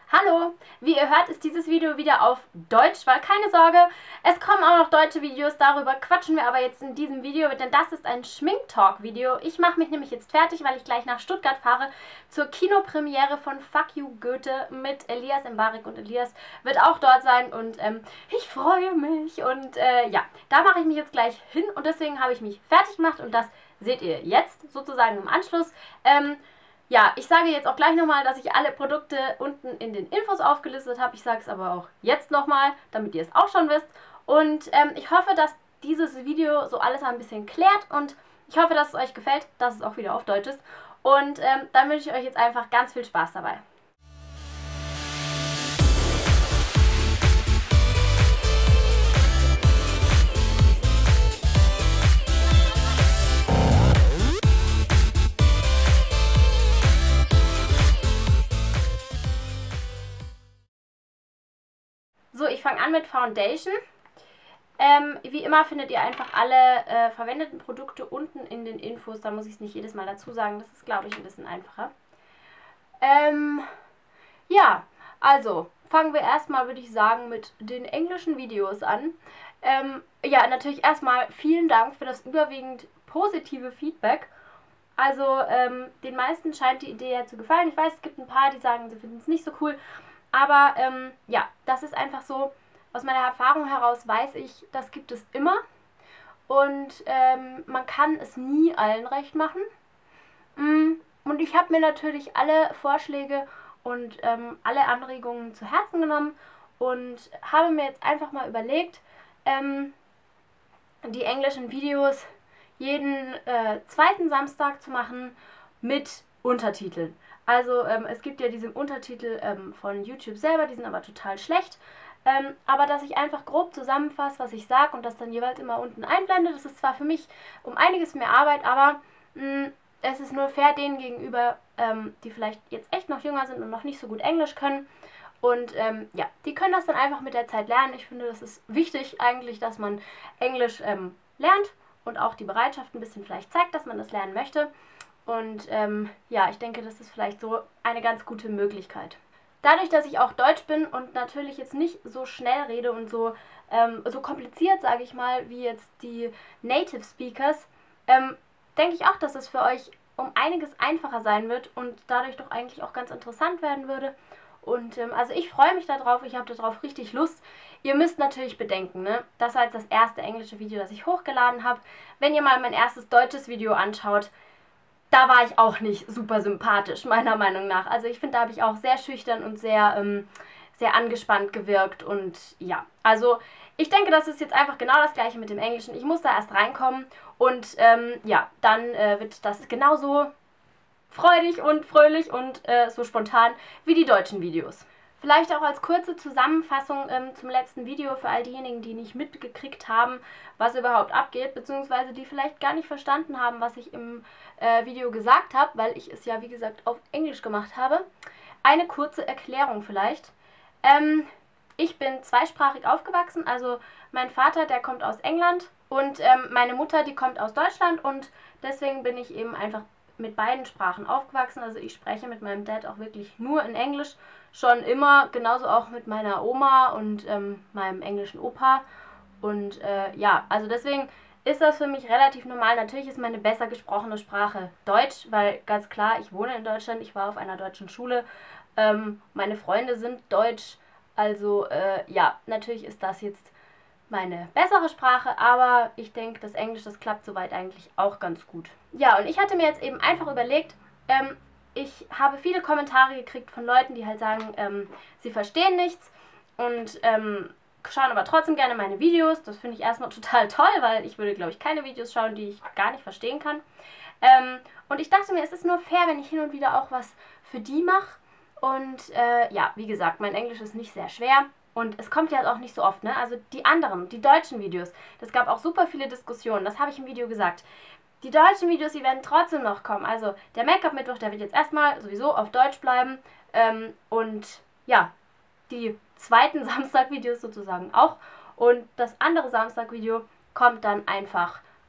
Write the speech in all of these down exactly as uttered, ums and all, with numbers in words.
Hallo! Wie ihr hört, ist dieses Video wieder auf Deutsch, weil keine Sorge, es kommen auch noch deutsche Videos, darüber quatschen wir aber jetzt in diesem Video, denn das ist ein Schminktalk-Video. Ich mache mich nämlich jetzt fertig, weil ich gleich nach Stuttgart fahre zur Kinopremiere von Fuck You Goethe mit Elias Mbarek, und Elias wird auch dort sein und ähm, ich freue mich und äh, ja, da mache ich mich jetzt gleich hin und deswegen habe ich mich fertig gemacht und das seht ihr jetzt sozusagen im Anschluss. Ähm, Ja, ich sage jetzt auch gleich nochmal, dass ich alle Produkte unten in den Infos aufgelistet habe. Ich sage es aber auch jetzt nochmal, damit ihr es auch schon wisst. Und ähm, ich hoffe, dass dieses Video so alles ein bisschen klärt und ich hoffe, dass es euch gefällt, dass es auch wieder auf Deutsch ist. Und ähm, dann wünsche ich euch jetzt einfach ganz viel Spaß dabei. So, ich fange an mit Foundation. Ähm, wie immer findet ihr einfach alle äh, verwendeten Produkte unten in den Infos. Da muss ich es nicht jedes Mal dazu sagen. Das ist, glaube ich, ein bisschen einfacher. Ähm, ja, also fangen wir erstmal, würde ich sagen, mit den englischen Videos an. Ähm, ja, natürlich erstmal vielen Dank für das überwiegend positive Feedback. Also ähm, den meisten scheint die Idee ja zu gefallen. Ich weiß, es gibt ein paar, die sagen, sie finden es nicht so cool. Aber ähm, ja, das ist einfach so, aus meiner Erfahrung heraus weiß ich, das gibt es immer. Und ähm, man kann es nie allen recht machen. Und ich habe mir natürlich alle Vorschläge und ähm, alle Anregungen zu Herzen genommen und habe mir jetzt einfach mal überlegt, ähm, die englischen Videos jeden äh, zweiten Samstag zu machen mit Untertiteln. Also ähm, es gibt ja diese Untertitel ähm, von YouTube selber, die sind aber total schlecht. Ähm, aber dass ich einfach grob zusammenfasse, was ich sage und das dann jeweils immer unten einblende, das ist zwar für mich um einiges mehr Arbeit, aber mh, es ist nur fair denen gegenüber, ähm, die vielleicht jetzt echt noch jünger sind und noch nicht so gut Englisch können. Und ähm, ja, die können das dann einfach mit der Zeit lernen. Ich finde, das ist wichtig eigentlich, dass man Englisch ähm, lernt und auch die Bereitschaft ein bisschen vielleicht zeigt, dass man das lernen möchte. Und ähm, ja, ich denke, das ist vielleicht so eine ganz gute Möglichkeit. Dadurch, dass ich auch Deutsch bin und natürlich jetzt nicht so schnell rede und so, ähm, so kompliziert, sage ich mal, wie jetzt die Native Speakers, ähm, denke ich auch, dass es für euch um einiges einfacher sein wird und dadurch doch eigentlich auch ganz interessant werden würde. Und ähm, also ich freue mich darauf, ich habe darauf richtig Lust. Ihr müsst natürlich bedenken, ne? Das war jetzt das erste englische Video, das ich hochgeladen habe. Wenn ihr mal mein erstes deutsches Video anschaut, da war ich auch nicht super sympathisch, meiner Meinung nach. Also ich finde, da habe ich auch sehr schüchtern und sehr, ähm, sehr angespannt gewirkt und ja. Also ich denke, das ist jetzt einfach genau das gleiche mit dem Englischen. Ich muss da erst reinkommen und ähm, ja, dann äh, wird das genauso freudig und fröhlich und äh, so spontan wie die deutschen Videos. Vielleicht auch als kurze Zusammenfassung ähm, zum letzten Video für all diejenigen, die nicht mitgekriegt haben, was überhaupt abgeht, beziehungsweise die vielleicht gar nicht verstanden haben, was ich im äh, Video gesagt habe, weil ich es ja, wie gesagt, auf Englisch gemacht habe. Eine kurze Erklärung vielleicht. Ähm, ich bin zweisprachig aufgewachsen, also mein Vater, der kommt aus England und ähm, meine Mutter, die kommt aus Deutschland und deswegen bin ich eben einfach mit beiden Sprachen aufgewachsen. Also ich spreche mit meinem Dad auch wirklich nur in Englisch, schon immer, genauso auch mit meiner Oma und ähm, meinem englischen Opa. Und äh, ja, also deswegen ist das für mich relativ normal. Natürlich ist meine besser gesprochene Sprache Deutsch, weil ganz klar, ich wohne in Deutschland, ich war auf einer deutschen Schule, ähm, meine Freunde sind deutsch, also äh, ja, natürlich ist das jetzt meine bessere Sprache, aber ich denke, das Englisch, das klappt soweit eigentlich auch ganz gut. Ja, und ich hatte mir jetzt eben einfach überlegt, ähm, ich habe viele Kommentare gekriegt von Leuten, die halt sagen, ähm, sie verstehen nichts und ähm, schauen aber trotzdem gerne meine Videos. Das finde ich erstmal total toll, weil ich würde, glaube ich, keine Videos schauen, die ich gar nicht verstehen kann. Ähm, und ich dachte mir, es ist nur fair, wenn ich hin und wieder auch was für die mache. Und äh, ja, wie gesagt, mein Englisch ist nicht sehr schwer. Und es kommt ja auch nicht so oft, ne? Also die anderen, die deutschen Videos, das gab auch super viele Diskussionen, das habe ich im Video gesagt. Die deutschen Videos, die werden trotzdem noch kommen. Also der Make-up-Mittwoch, der wird jetzt erstmal sowieso auf Deutsch bleiben. Ähm, und ja, die zweiten Samstag-Videos sozusagen auch. Und das andere Samstag-Video kommt dann einfach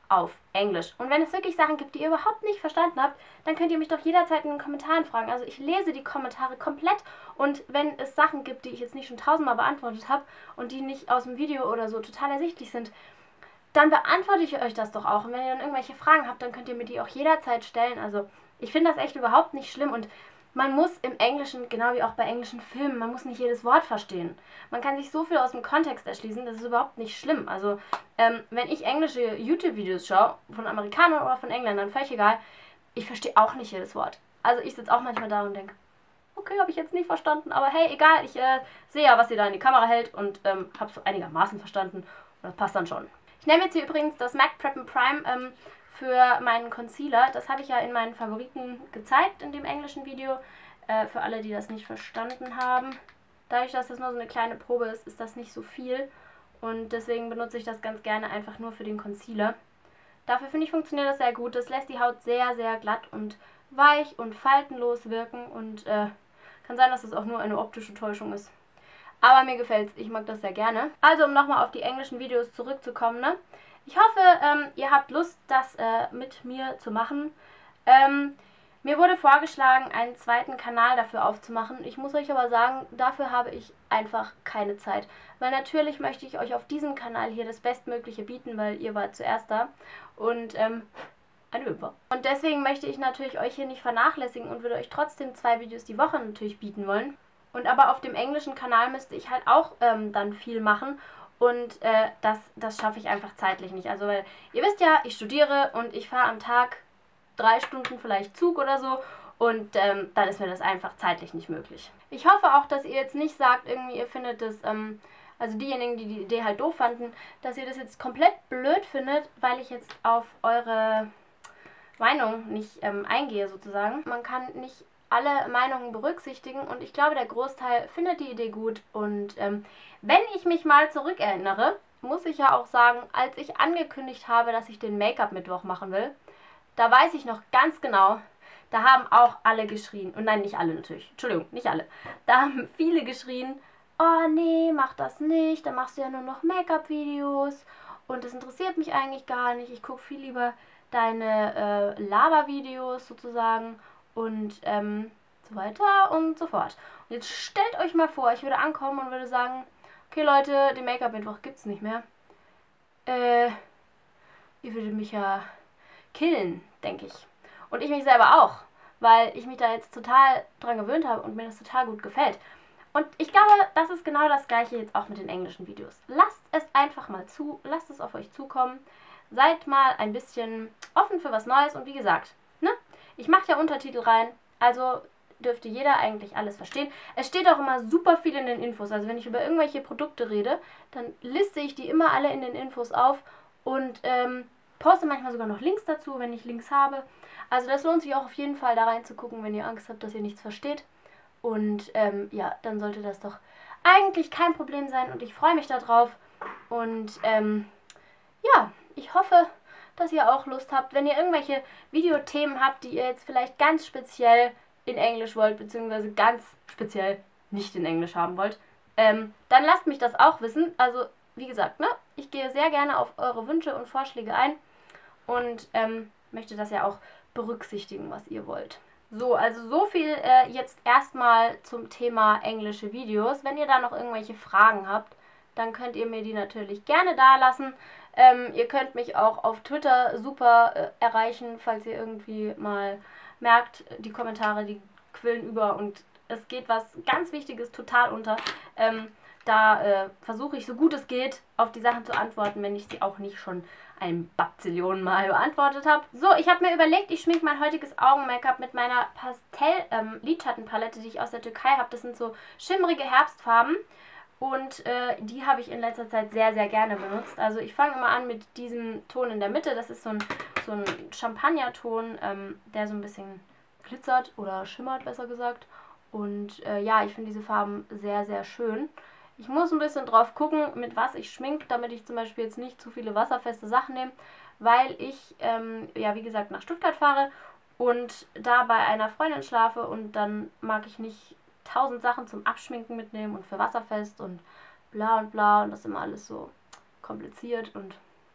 auf Englisch. Und wenn es wirklich Sachen gibt, die ihr überhaupt nicht verstanden habt, dann könnt ihr mich doch jederzeit in den Kommentaren fragen. Also ich lese die Kommentare komplett und wenn es Sachen gibt, die ich jetzt nicht schon tausendmal beantwortet habe und die nicht aus dem Video oder so total ersichtlich sind, dann beantworte ich euch das doch auch. Und wenn ihr dann irgendwelche Fragen habt, dann könnt ihr mir die auch jederzeit stellen. Also ich finde das echt überhaupt nicht schlimm und man muss im Englischen, genau wie auch bei englischen Filmen, man muss nicht jedes Wort verstehen. Man kann sich so viel aus dem Kontext erschließen, das ist überhaupt nicht schlimm. Also, ähm, wenn ich englische YouTube-Videos schaue, von Amerikanern oder von Engländern, völlig egal, ich verstehe auch nicht jedes Wort. Also ich sitze auch manchmal da und denke, okay, habe ich jetzt nicht verstanden, aber hey, egal, ich äh, sehe ja, was ihr da in die Kamera hält und ähm, habe es so einigermaßen verstanden und das passt dann schon. Ich nehme jetzt hier übrigens das MAC Prep and Prime ähm, für meinen Concealer. Das habe ich ja in meinen Favoriten gezeigt in dem englischen Video. Äh, für alle, die das nicht verstanden haben. Dadurch, dass das nur so eine kleine Probe ist, ist das nicht so viel. Und deswegen benutze ich das ganz gerne einfach nur für den Concealer. Dafür finde ich, funktioniert das sehr gut. Das lässt die Haut sehr, sehr glatt und weich und faltenlos wirken. Und äh, kann sein, dass das auch nur eine optische Täuschung ist. Aber mir gefällt es. Ich mag das sehr gerne. Also, um nochmal auf die englischen Videos zurückzukommen, ne? Ich hoffe, ähm, ihr habt Lust, das äh, mit mir zu machen. Ähm, mir wurde vorgeschlagen, einen zweiten Kanal dafür aufzumachen. Ich muss euch aber sagen, dafür habe ich einfach keine Zeit. Weil natürlich möchte ich euch auf diesem Kanal hier das Bestmögliche bieten, weil ihr wart zuerst da. Und, ähm, eine Wimper. Und deswegen möchte ich natürlich euch hier nicht vernachlässigen und würde euch trotzdem zwei Videos die Woche natürlich bieten wollen. Und aber auf dem englischen Kanal müsste ich halt auch ähm, dann viel machen. Und äh, das, das schaffe ich einfach zeitlich nicht. Also, weil ihr wisst ja, ich studiere und ich fahre am Tag drei Stunden vielleicht Zug oder so. Und ähm, dann ist mir das einfach zeitlich nicht möglich. Ich hoffe auch, dass ihr jetzt nicht sagt, irgendwie ihr findet das, ähm, also diejenigen, die die Idee halt doof fanden, dass ihr das jetzt komplett blöd findet, weil ich jetzt auf eure Meinung nicht ähm, eingehe sozusagen. Man kann nicht alle Meinungen berücksichtigen und ich glaube, der Großteil findet die Idee gut. Und ähm, wenn ich mich mal zurückerinnere, muss ich ja auch sagen, als ich angekündigt habe, dass ich den Make-up-Mittwoch machen will, da weiß ich noch ganz genau, da haben auch alle geschrien. Und nein, nicht alle natürlich. Entschuldigung, nicht alle. Da haben viele geschrien, oh nee, mach das nicht, dann machst du ja nur noch Make-up-Videos und das interessiert mich eigentlich gar nicht. Ich gucke viel lieber deine äh, Laber-Videos sozusagen und ähm, so weiter und so fort. Und jetzt stellt euch mal vor, ich würde ankommen und würde sagen, okay Leute, den Make-up-Mittwoch gibt's nicht mehr. Äh, ihr würdet mich ja killen, denke ich. Und ich mich selber auch, weil ich mich da jetzt total dran gewöhnt habe und mir das total gut gefällt. Und ich glaube, das ist genau das gleiche jetzt auch mit den englischen Videos. Lasst es einfach mal zu, lasst es auf euch zukommen. Seid mal ein bisschen offen für was Neues und wie gesagt, ne? Ich mache ja Untertitel rein, also dürfte jeder eigentlich alles verstehen. Es steht auch immer super viel in den Infos, also wenn ich über irgendwelche Produkte rede, dann liste ich die immer alle in den Infos auf und ähm, poste manchmal sogar noch Links dazu, wenn ich Links habe. Also das lohnt sich auch auf jeden Fall da reinzugucken, wenn ihr Angst habt, dass ihr nichts versteht. Und ähm, ja, dann sollte das doch eigentlich kein Problem sein und ich freue mich darauf. Und ähm, ja, ich hoffe, dass ihr auch Lust habt, wenn ihr irgendwelche Videothemen habt, die ihr jetzt vielleicht ganz speziell in Englisch wollt, beziehungsweise ganz speziell nicht in Englisch haben wollt, ähm, dann lasst mich das auch wissen. Also, wie gesagt, ne, ich gehe sehr gerne auf eure Wünsche und Vorschläge ein und ähm, möchte das ja auch berücksichtigen, was ihr wollt. So, also so viel äh, jetzt erstmal zum Thema englische Videos. Wenn ihr da noch irgendwelche Fragen habt, dann könnt ihr mir die natürlich gerne da lassen. Ähm, ihr könnt mich auch auf Twitter super äh, erreichen, falls ihr irgendwie mal merkt, die Kommentare, die quillen über und es geht was ganz Wichtiges total unter. Ähm, da äh, versuche ich, so gut es geht, auf die Sachen zu antworten, wenn ich sie auch nicht schon ein Bazillion Mal beantwortet habe. So, ich habe mir überlegt, ich schminke mein heutiges Augen-Make-up mit meiner Pastell-Lidschattenpalette, ähm, die ich aus der Türkei habe. Das sind so schimmrige Herbstfarben. Und äh, die habe ich in letzter Zeit sehr, sehr gerne benutzt. Also ich fange immer an mit diesem Ton in der Mitte. Das ist so ein, so ein Champagnerton, ähm, der so ein bisschen glitzert oder schimmert, besser gesagt. Und äh, ja, ich finde diese Farben sehr, sehr schön. Ich muss ein bisschen drauf gucken, mit was ich schminke, damit ich zum Beispiel jetzt nicht zu viele wasserfeste Sachen nehme, weil ich, ähm, ja wie gesagt, nach Stuttgart fahre und da bei einer Freundin schlafe und dann mag ich nicht tausend Sachen zum Abschminken mitnehmen und für wasserfest und bla und bla und das ist immer alles so kompliziert und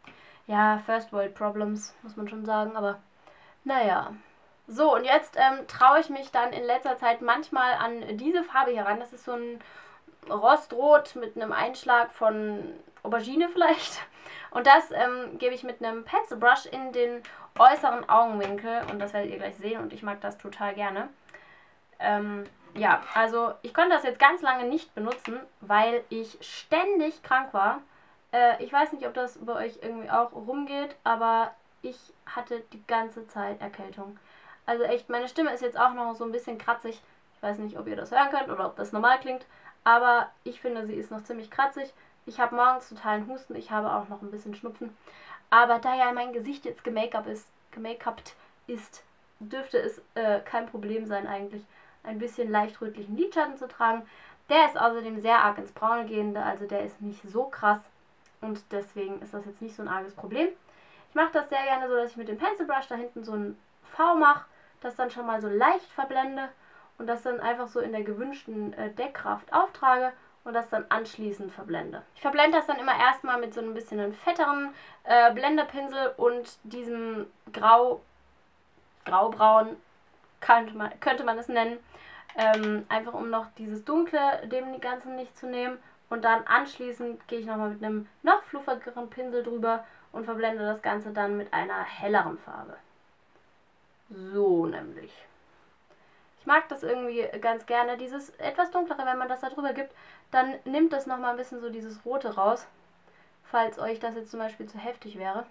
Ja, First World Problems, muss man schon sagen, aber naja. So, und jetzt ähm, traue ich mich dann in letzter Zeit manchmal an diese Farbe hier ran. Das ist so ein Rostrot mit einem Einschlag von Aubergine vielleicht. Und das ähm, gebe ich mit einem Pencil Brush in den äußeren Augenwinkel. Und das werdet ihr gleich sehen und ich mag das total gerne. Ähm, ja, also ich konnte das jetzt ganz lange nicht benutzen, weil ich ständig krank war. Äh, ich weiß nicht, ob das bei euch irgendwie auch rumgeht, aber ich hatte die ganze Zeit Erkältung. Also echt, meine Stimme ist jetzt auch noch so ein bisschen kratzig. Ich weiß nicht, ob ihr das hören könnt oder ob das normal klingt. Aber ich finde, sie ist noch ziemlich kratzig. Ich habe morgens totalen Husten. Ich habe auch noch ein bisschen Schnupfen. Aber da ja mein Gesicht jetzt gemake-up ist, gemake-upt ist, dürfte es äh, kein Problem sein eigentlich, ein bisschen leicht rötlichen Lidschatten zu tragen. Der ist außerdem sehr arg ins Braune gehende, also der ist nicht so krass. Und deswegen ist das jetzt nicht so ein arges Problem. Ich mache das sehr gerne so, dass ich mit dem Pencil Brush da hinten so ein V mache, das dann schon mal so leicht verblende und das dann einfach so in der gewünschten äh, Deckkraft auftrage und das dann anschließend verblende. Ich verblende das dann immer erstmal mit so ein bisschen einem fetteren äh, Blenderpinsel und diesem grau, graubraun, könnte man, könnte man es nennen, ähm, einfach um noch dieses Dunkle dem Ganzen nicht zu nehmen. Und dann anschließend gehe ich nochmal mit einem noch fluffigeren Pinsel drüber und verblende das Ganze dann mit einer helleren Farbe. So nämlich. Ich mag das irgendwie ganz gerne, dieses etwas dunklere, wenn man das da drüber gibt, dann nimmt das nochmal ein bisschen so dieses Rote raus, falls euch das jetzt zum Beispiel zu heftig wäre.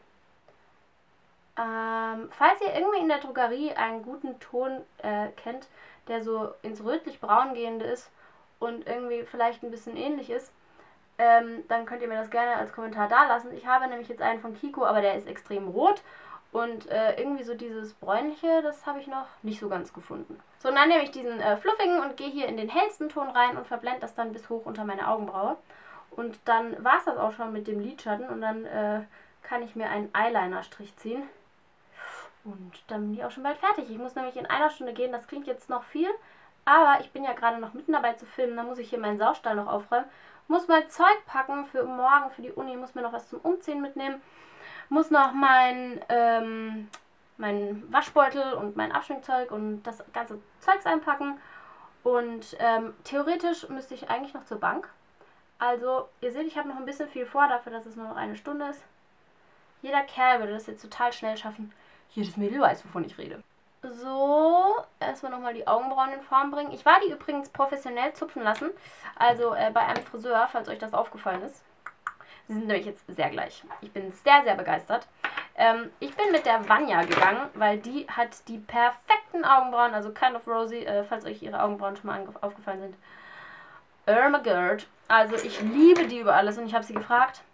Ähm, falls ihr irgendwie in der Drogerie einen guten Ton äh, kennt, der so ins rötlich-braun gehende ist und irgendwie vielleicht ein bisschen ähnlich ist, ähm, dann könnt ihr mir das gerne als Kommentar da lassen. Ich habe nämlich jetzt einen von Kiko, aber der ist extrem rot und äh, irgendwie so dieses bräunliche, das habe ich noch nicht so ganz gefunden. So, und dann nehme ich diesen äh, fluffigen und gehe hier in den hellsten Ton rein und verblende das dann bis hoch unter meine Augenbraue. Und dann war es das auch schon mit dem Lidschatten und dann äh, kann ich mir einen Eyeliner-Strich ziehen. Und dann bin ich auch schon bald fertig. Ich muss nämlich in einer Stunde gehen. Das klingt jetzt noch viel, aber ich bin ja gerade noch mitten dabei zu filmen. Da muss ich hier meinen Saustall noch aufräumen. Muss mein Zeug packen für morgen, für die Uni. Muss mir noch was zum Umziehen mitnehmen. Muss noch mein, ähm, mein Waschbeutel und mein Abschminkzeug und das ganze Zeugs einpacken. Und ähm, theoretisch müsste ich eigentlich noch zur Bank. Also, ihr seht, ich habe noch ein bisschen viel vor, dafür, dass es nur noch eine Stunde ist. Jeder Kerl würde das jetzt total schnell schaffen. Jedes Mädel weiß, wovon ich rede. So, erstmal nochmal die Augenbrauen in Form bringen. Ich war die übrigens professionell zupfen lassen. Also äh, bei einem Friseur, falls euch das aufgefallen ist. Sie sind nämlich jetzt sehr gleich. Ich bin sehr, sehr begeistert. Ähm, ich bin mit der Vanya gegangen, weil die hat die perfekten Augenbrauen. Also Kind of Rosy, äh, falls euch ihre Augenbrauen schon mal aufgefallen sind. Irma Gerd. Also ich liebe die über alles und ich habe sie gefragt,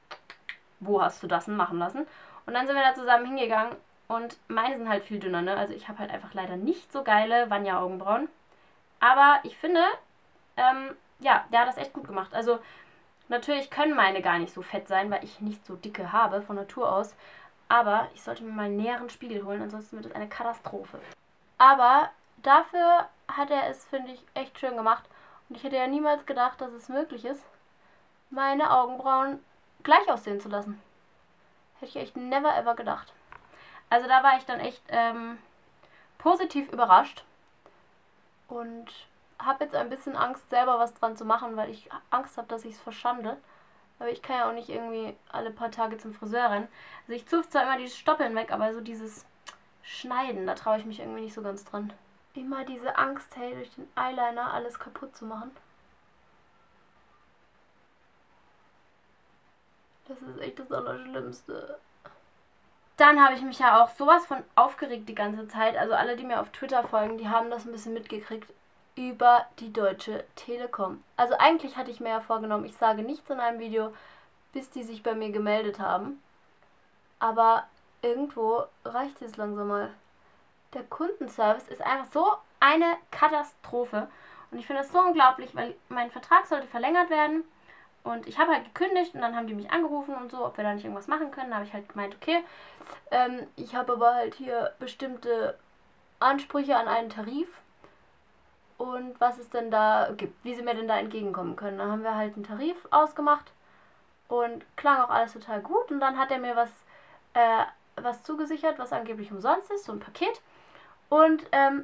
wo hast du das denn machen lassen? Und dann sind wir da zusammen hingegangen. Und meine sind halt viel dünner, ne? Also ich habe halt einfach leider nicht so geile Vanya-Augenbrauen. Aber ich finde, ähm, ja, der hat das echt gut gemacht. Also natürlich können meine gar nicht so fett sein, weil ich nicht so dicke habe von Natur aus. Aber ich sollte mir mal einen näheren Spiegel holen, ansonsten wird es eine Katastrophe. Aber dafür hat er es, finde ich, echt schön gemacht. Und ich hätte ja niemals gedacht, dass es möglich ist, meine Augenbrauen gleich aussehen zu lassen. Hätte ich echt never ever gedacht. Also da war ich dann echt ähm, positiv überrascht und habe jetzt ein bisschen Angst, selber was dran zu machen, weil ich Angst habe, dass ich es verschande. Aber ich kann ja auch nicht irgendwie alle paar Tage zum Friseur rennen. Also ich zupfe zwar immer die Stoppeln weg, aber so dieses Schneiden, da traue ich mich irgendwie nicht so ganz dran. Immer diese Angst, hey, durch den Eyeliner alles kaputt zu machen. Das ist echt das Allerschlimmste. Dann habe ich mich ja auch sowas von aufgeregt die ganze Zeit. Also alle, die mir auf Twitter folgen, die haben das ein bisschen mitgekriegt über die Deutsche Telekom. Also eigentlich hatte ich mir ja vorgenommen, ich sage nichts in einem Video, bis die sich bei mir gemeldet haben. Aber irgendwo reicht es langsam mal. Der Kundenservice ist einfach so eine Katastrophe. Und ich finde das so unglaublich, weil mein Vertrag sollte verlängert werden. Und ich habe halt gekündigt und dann haben die mich angerufen und so, ob wir da nicht irgendwas machen können. Da habe ich halt gemeint, okay, ähm, ich habe aber halt hier bestimmte Ansprüche an einen Tarif und was es denn da gibt, wie sie mir denn da entgegenkommen können. Dann haben wir halt einen Tarif ausgemacht und klang auch alles total gut und dann hat er mir was äh, was zugesichert, was angeblich umsonst ist, so ein Paket. Und ähm,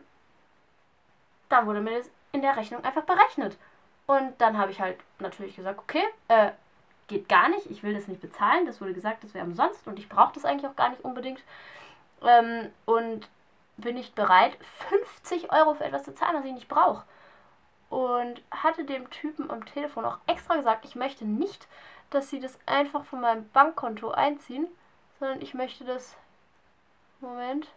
dann wurde mir das in der Rechnung einfach berechnet. Und dann habe ich halt natürlich gesagt, okay, äh, geht gar nicht, ich will das nicht bezahlen. Das wurde gesagt, das wäre umsonst und ich brauche das eigentlich auch gar nicht unbedingt. Ähm, und bin nicht bereit, fünfzig Euro für etwas zu zahlen, was ich nicht brauche. Und hatte dem Typen am Telefon auch extra gesagt, ich möchte nicht, dass sie das einfach von meinem Bankkonto einziehen, sondern ich möchte das... Moment.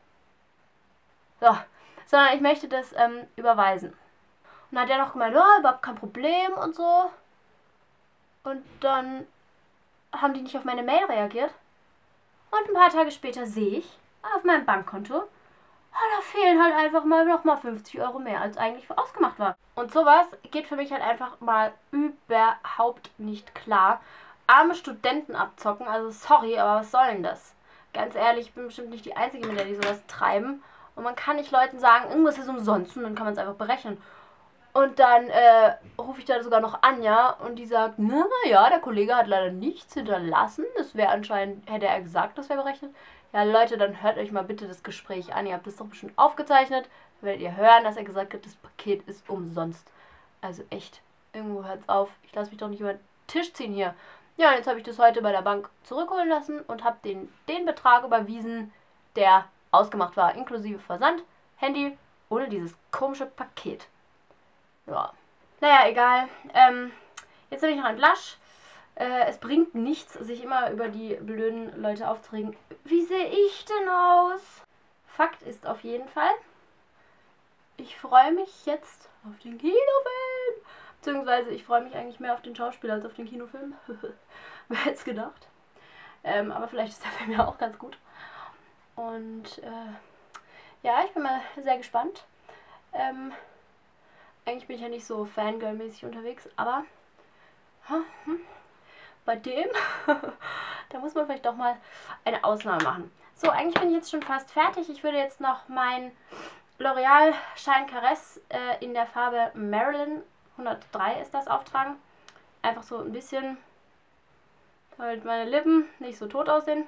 So. Sondern ich möchte das ähm, überweisen. Und dann hat er noch gemeint, ja, überhaupt kein Problem und so. Und dann haben die nicht auf meine Mail reagiert. Und ein paar Tage später sehe ich auf meinem Bankkonto, oh, da fehlen halt einfach mal noch mal fünfzig Euro mehr, als eigentlich ausgemacht war. Und sowas geht für mich halt einfach mal überhaupt nicht klar. Arme Studenten abzocken, also sorry, aber was soll denn das? Ganz ehrlich, ich bin bestimmt nicht die Einzige, mit der die sowas treiben. Und man kann nicht Leuten sagen, irgendwas ist umsonst und dann kann man es einfach berechnen. Und dann äh, rufe ich da sogar noch Anja und die sagt, na ja, der Kollege hat leider nichts hinterlassen. Das wäre anscheinend, hätte er gesagt, das wäre berechnet. Ja Leute, dann hört euch mal bitte das Gespräch an. Ihr habt das doch bestimmt aufgezeichnet. Dann werdet ihr hören, dass er gesagt hat, das Paket ist umsonst. Also echt, irgendwo hört's auf. Ich lasse mich doch nicht über den Tisch ziehen hier. Ja, und jetzt habe ich das heute bei der Bank zurückholen lassen und habe den, den Betrag überwiesen, der ausgemacht war, inklusive Versand, Handy, ohne dieses komische Paket. Ja. Naja, egal. Ähm, jetzt bin ich noch ein Blush. Äh, es bringt nichts, sich immer über die blöden Leute aufzuregen. Wie sehe ich denn aus? Fakt ist auf jeden Fall, ich freue mich jetzt auf den Kinofilm. Beziehungsweise ich freue mich eigentlich mehr auf den Schauspieler als auf den Kinofilm. Wer hätte es gedacht? Ähm, aber vielleicht ist der Film ja auch ganz gut. Und äh, ja, ich bin mal sehr gespannt. Ähm, eigentlich bin ich ja nicht so Fangirl-mäßig unterwegs, aber hm, bei dem, da muss man vielleicht doch mal eine Ausnahme machen. So, eigentlich bin ich jetzt schon fast fertig. Ich würde jetzt noch mein L'Oreal Shine Caresse äh, in der Farbe Marilyn, hundertdrei ist das, auftragen. Einfach so ein bisschen, damit meine Lippen nicht so tot aussehen.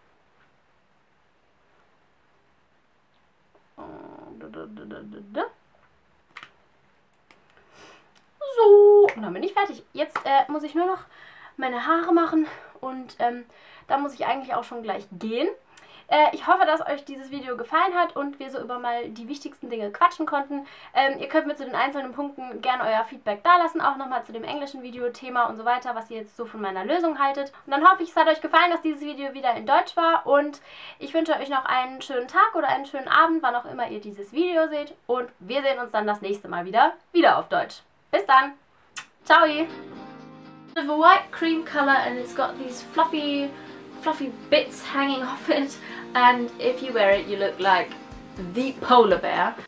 So, und dann bin ich fertig. Jetzt äh, muss ich nur noch meine Haare machen und ähm, da muss ich eigentlich auch schon gleich gehen. Äh, ich hoffe, dass euch dieses Video gefallen hat und wir so über mal die wichtigsten Dinge quatschen konnten. Ähm, ihr könnt mir zu den einzelnen Punkten gerne euer Feedback dalassen, auch nochmal zu dem englischen Video-Thema und so weiter, was ihr jetzt so von meiner Lösung haltet. Und dann hoffe ich, es hat euch gefallen, dass dieses Video wieder in Deutsch war und ich wünsche euch noch einen schönen Tag oder einen schönen Abend, wann auch immer ihr dieses Video seht und wir sehen uns dann das nächste Mal wieder, wieder auf Deutsch. Bis dann! Ciao! It's a white cream color and it's got these fluffy fluffy bits hanging off it, and if you wear it you look like the polar bear.